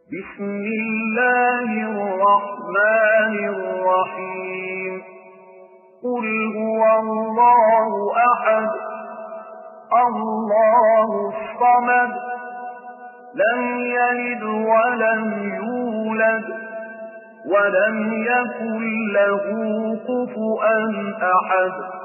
بسم الله الرحمن الرحيم قل هو الله أحد الله الصمد لم يلد ولم يولد ولم يكن له كفوا أحد